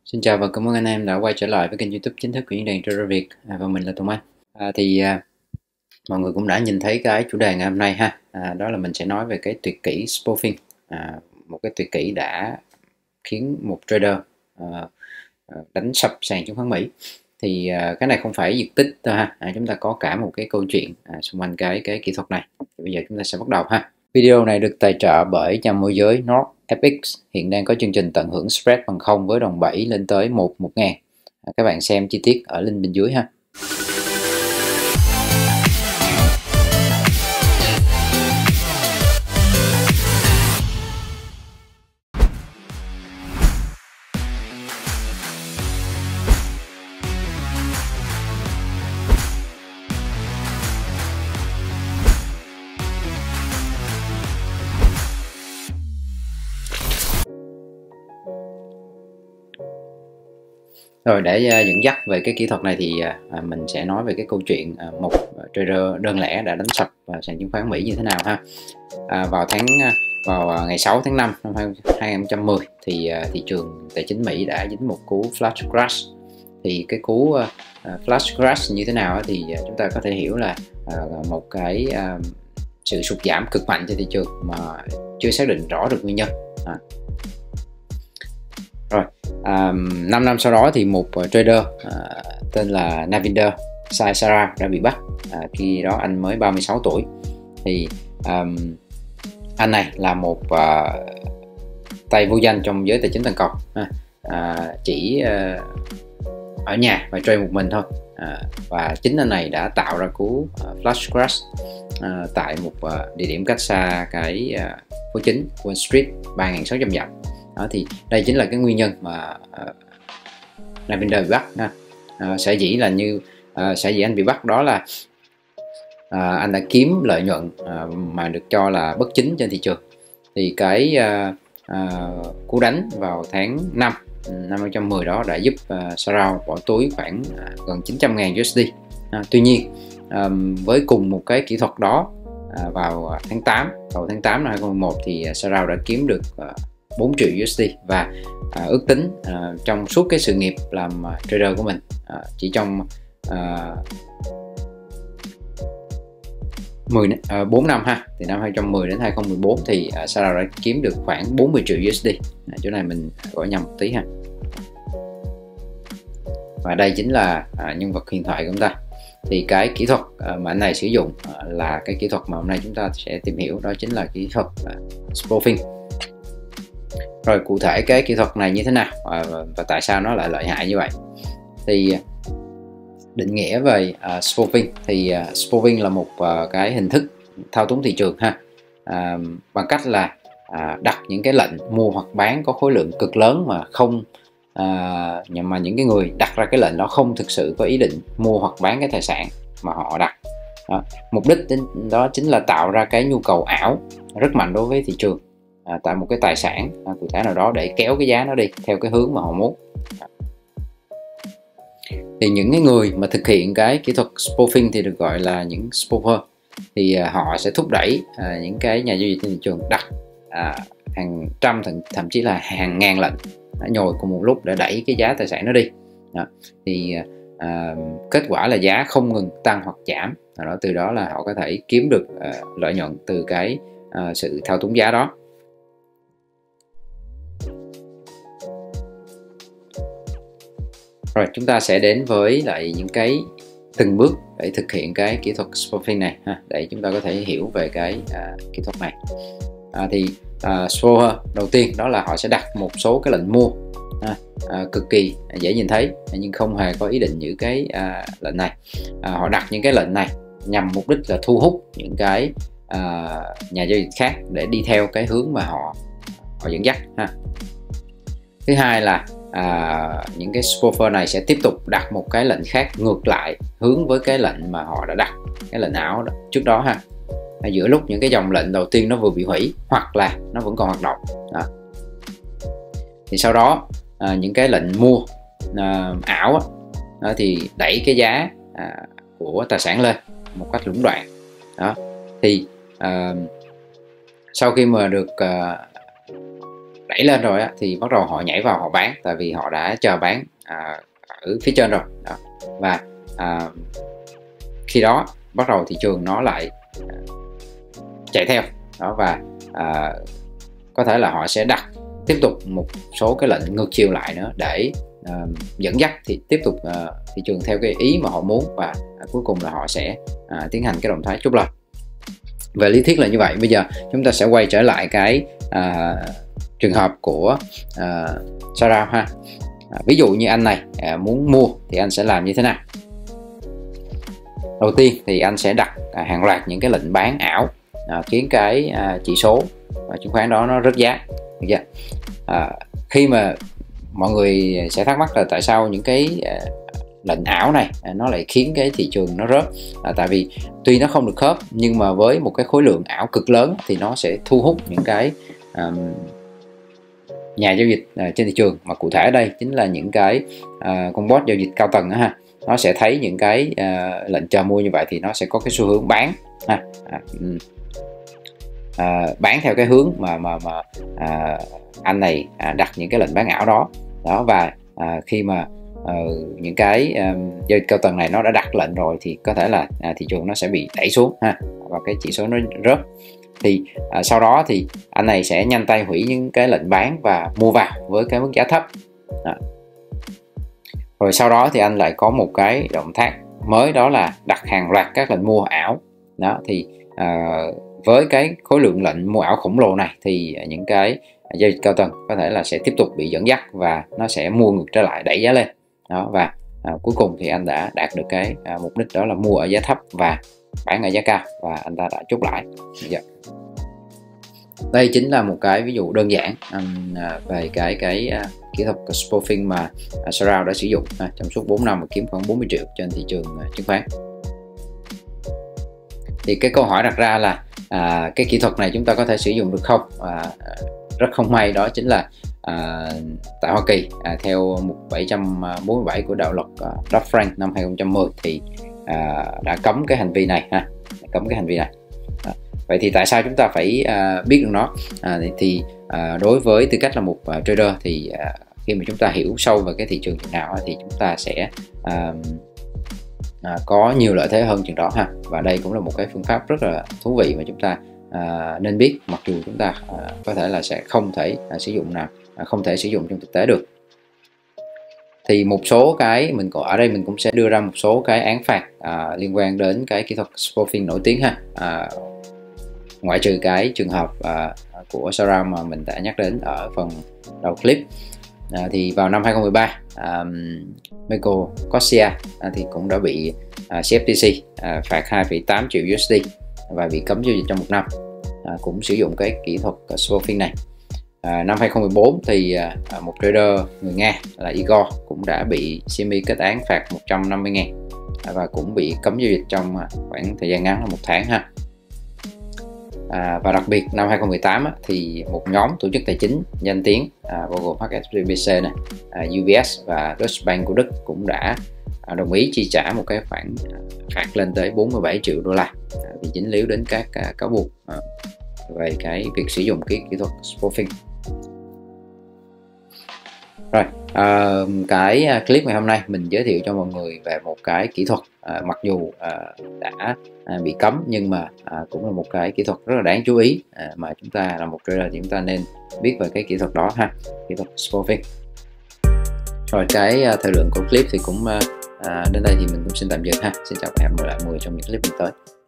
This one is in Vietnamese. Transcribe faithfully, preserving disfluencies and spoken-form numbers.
Xin chào và cảm ơn anh em đã quay trở lại với kênh YouTube chính thức của Diễn đàn Trader Việt, à, và mình là Tùng Anh. À, thì à, mọi người cũng đã nhìn thấy cái chủ đề ngày hôm nay ha, à, đó là mình sẽ nói về cái tuyệt kỹ spoofing, à, một cái tuyệt kỹ đã khiến một trader à, đánh sập sàn chứng khoán Mỹ. Thì à, cái này không phải giật tích thôi ha, à, chúng ta có cả một cái câu chuyện à, xung quanh cái cái kỹ thuật này. Thì bây giờ chúng ta sẽ bắt đầu ha. Video này được tài trợ bởi nhà môi giới NordFX, hiện đang có chương trình tận hưởng spread bằng không với đòn bẩy lên tới một một ngàn. Các bạn xem chi tiết ở link bên dưới ha. Rồi để uh, dẫn dắt về cái kỹ thuật này thì uh, mình sẽ nói về cái câu chuyện uh, một trader đơn lẻ đã đánh sập uh, sàn chứng khoán Mỹ như thế nào ha. Uh, vào tháng uh, vào uh, ngày sáu tháng năm năm hai nghìn không trăm mười thì uh, thị trường tài chính Mỹ đã dính một cú flash crash. Thì cái cú uh, flash crash như thế nào uh, thì uh, chúng ta có thể hiểu là uh, một cái uh, sự sụt giảm cực mạnh trên thị trường mà chưa xác định rõ được nguyên nhân. À. Rồi, um, năm năm sau đó thì một uh, trader uh, tên là Navinder Sai Saraf đã bị bắt. Uh, khi đó anh mới ba mươi sáu tuổi. Thì um, anh này là một uh, tay vô danh trong giới tài chính toàn cầu, uh, chỉ uh, ở nhà và trade một mình thôi. Uh, và chính anh này đã tạo ra cú uh, flash crash uh, tại một uh, địa điểm cách xa cái uh, phố chính Wall Street ba nghìn sáu trăm dặm. Đó, thì đây chính là cái nguyên nhân mà uh, Navinder bị bắt ha. Uh, sở dĩ là như uh, sở dĩ anh bị bắt đó là uh, anh đã kiếm lợi nhuận uh, mà được cho là bất chính trên thị trường. Thì cái uh, uh, cú đánh vào tháng năm năm hai nghìn không trăm mười đó đã giúp uh, Saraf bỏ túi khoảng uh, gần chín trăm ngàn đô la. Uh, tuy nhiên um, với cùng một cái kỹ thuật đó, uh, vào tháng tám vào tháng tám năm hai nghìn không trăm mười một thì uh, Saraf đã kiếm được uh, bốn triệu đô la. Và à, ước tính à, trong suốt cái sự nghiệp làm à, trader của mình, à, chỉ trong à, mười, à, bốn năm ha, thì năm hai nghìn không trăm mười đến hai nghìn không trăm mười bốn thì à, Saraf đã kiếm được khoảng bốn mươi triệu đô la. À, chỗ này mình gọi nhầm một tí ha. Và đây chính là à, nhân vật huyền thoại của chúng ta. Thì cái kỹ thuật à, mà anh này sử dụng à, là cái kỹ thuật mà hôm nay chúng ta sẽ tìm hiểu, đó chính là kỹ thuật à, spoofing. Rồi cụ thể cái kỹ thuật này như thế nào và, và tại sao nó lại lợi hại như vậy? Thì định nghĩa về uh, spoofing thì uh, spoofing là một uh, cái hình thức thao túng thị trường ha, uh, bằng cách là uh, đặt những cái lệnh mua hoặc bán có khối lượng cực lớn mà không uh, nhưng mà những cái người đặt ra cái lệnh đó không thực sự có ý định mua hoặc bán cái tài sản mà họ đặt. Đó. Mục đích đó chính là tạo ra cái nhu cầu ảo rất mạnh đối với thị trường, À, tại một cái tài sản à, cụ thể nào đó để kéo cái giá nó đi theo cái hướng mà họ muốn. Thì những cái người mà thực hiện cái kỹ thuật spoofing thì được gọi là những spoofer. Thì à, họ sẽ thúc đẩy à, những cái nhà giao dịch trên thị trường đặt à, hàng trăm thậm, thậm chí là hàng ngàn lệnh à, nhồi cùng một lúc để đẩy cái giá tài sản nó đi. Đó. Thì à, kết quả là giá không ngừng tăng hoặc giảm. Đó, từ đó là họ có thể kiếm được à, lợi nhuận từ cái à, sự thao túng giá đó. Rồi chúng ta sẽ đến với lại những cái từng bước để thực hiện cái kỹ thuật spoofing này ha, để chúng ta có thể hiểu về cái à, kỹ thuật này. À, thì à, spoofer đầu tiên đó là họ sẽ đặt một số cái lệnh mua à, à, cực kỳ dễ nhìn thấy nhưng không hề có ý định giữ cái à, lệnh này. À, họ đặt những cái lệnh này nhằm mục đích là thu hút những cái à, nhà giao dịch khác để đi theo cái hướng mà họ họ dẫn dắt ha. Thứ hai là À, những cái spoofer này sẽ tiếp tục đặt một cái lệnh khác ngược lại hướng với cái lệnh mà họ đã đặt, cái lệnh ảo đó, trước đó ha. À, giữa lúc những cái dòng lệnh đầu tiên nó vừa bị hủy hoặc là nó vẫn còn hoạt động đó. Thì sau đó à, những cái lệnh mua à, ảo đó, đó, thì đẩy cái giá à, của tài sản lên một cách lũng đoạn đó. Thì à, sau khi mà được à, đẩy lên rồi á, thì bắt đầu họ nhảy vào họ bán, tại vì họ đã chờ bán à, ở phía trên rồi đó. Và à, khi đó bắt đầu thị trường nó lại à, chạy theo đó, và à, có thể là họ sẽ đặt tiếp tục một số cái lệnh ngược chiều lại nữa để uh, dẫn dắt thì tiếp tục uh, thị trường theo cái ý mà họ muốn, và uh, cuối cùng là họ sẽ uh, tiến hành cái động thái chốt lời. Về lý thuyết là như vậy. Bây giờ chúng ta sẽ quay trở lại cái uh, trường hợp của uh, Sarah ha. Uh, ví dụ như anh này uh, muốn mua thì anh sẽ làm như thế nào? Đầu tiên thì anh sẽ đặt uh, hàng loạt những cái lệnh bán ảo uh, khiến cái uh, chỉ số và chứng khoán đó nó rớt giá. Được chưa? À, khi mà mọi người sẽ thắc mắc là tại sao những cái uh, lệnh ảo này uh, nó lại khiến cái thị trường nó rớt, à, tại vì tuy nó không được khớp nhưng mà với một cái khối lượng ảo cực lớn thì nó sẽ thu hút những cái um, nhà giao dịch uh, trên thị trường, mà cụ thể ở đây chính là những cái uh, con bot giao dịch cao tầng đó, ha. Nó sẽ thấy những cái uh, lệnh chờ mua như vậy thì nó sẽ có cái xu hướng bán ha. À, um, À, bán theo cái hướng mà mà mà à, anh này à, đặt những cái lệnh bán ảo đó đó và à, khi mà à, những cái à, giao dịch cao tầng này nó đã đặt lệnh rồi thì có thể là à, thị trường nó sẽ bị đẩy xuống ha, và cái chỉ số nó rớt. Thì à, sau đó thì anh này sẽ nhanh tay hủy những cái lệnh bán và mua vào với cái mức giá thấp đó. Rồi sau đó thì anh lại có một cái động tác mới, đó là đặt hàng loạt các lệnh mua ảo đó. Thì à, với cái khối lượng lệnh mua ảo khổng lồ này thì những cái giao dịch cao tầng có thể là sẽ tiếp tục bị dẫn dắt và nó sẽ mua ngược trở lại, đẩy giá lên đó. Và à, cuối cùng thì anh đã đạt được cái à, mục đích, đó là mua ở giá thấp và bán ở giá cao, và anh ta đã chốt lại. Đây chính là một cái ví dụ đơn giản um, về cái cái uh, kỹ thuật spoofing mà uh, Sarah đã sử dụng uh, trong suốt bốn năm và kiếm khoảng bốn mươi triệu trên thị trường uh, chứng khoán. Thì cái câu hỏi đặt ra là à, cái kỹ thuật này chúng ta có thể sử dụng được không? À, rất không may đó chính là à, tại Hoa Kỳ à, theo mục bảy trăm bốn mươi bảy của đạo luật à, Dodd-Frank năm hai không một không thì à, đã cấm cái hành vi này ha, cấm cái hành vi này. À, vậy thì tại sao chúng ta phải à, biết được nó? À, thì à, đối với tư cách là một uh, trader thì à, khi mà chúng ta hiểu sâu về cái thị trường chừng nào thì chúng ta sẽ à, À, có nhiều lợi thế hơn chừng đó ha. Và đây cũng là một cái phương pháp rất là thú vị mà chúng ta à, nên biết, mặc dù chúng ta à, có thể là sẽ không thể à, sử dụng nào à, không thể sử dụng trong thực tế được. Thì một số cái mình có ở đây mình cũng sẽ đưa ra một số cái án phạt à, liên quan đến cái kỹ thuật spoofing nổi tiếng ha, à, ngoại trừ cái trường hợp à, của Sarah mà mình đã nhắc đến ở phần đầu clip. À, thì vào năm hai không một ba um, Michael Corsia à, thì cũng đã bị à, xê ép tê xê à, phạt hai phẩy tám triệu u ét đê và bị cấm giao dịch trong một năm, à, cũng sử dụng cái kỹ thuật uh, spoofing này. À, năm hai không một bốn thì à, một trader người Nga là Igor cũng đã bị xê em i kết án phạt một trăm năm mươi ngàn à, và cũng bị cấm giao dịch trong à, khoảng thời gian ngắn là một tháng ha. À, và đặc biệt năm hai không một tám á, thì một nhóm tổ chức tài chính danh tiếng à, bao gồm hát ét bê xê này, à, u bê ét và Deutsche Bank của Đức cũng đã à, đồng ý chi trả một cái khoản phạt lên tới bốn mươi bảy triệu đô la à, vì dính líu đến các à, cáo buộc à, về cái việc sử dụng cái kỹ thuật spoofing. Rồi, à, cái clip ngày hôm nay mình giới thiệu cho mọi người về một cái kỹ thuật à, mặc dù à, đã à, bị cấm nhưng mà à, cũng là một cái kỹ thuật rất là đáng chú ý à, mà chúng ta là một trader thì chúng ta nên biết về cái kỹ thuật đó ha, kỹ thuật spoofing. Rồi, cái à, thời lượng của clip thì cũng à, đến đây thì mình cũng xin tạm dừng ha. Xin chào và hẹn gặp lại mọi người trong những clip tới.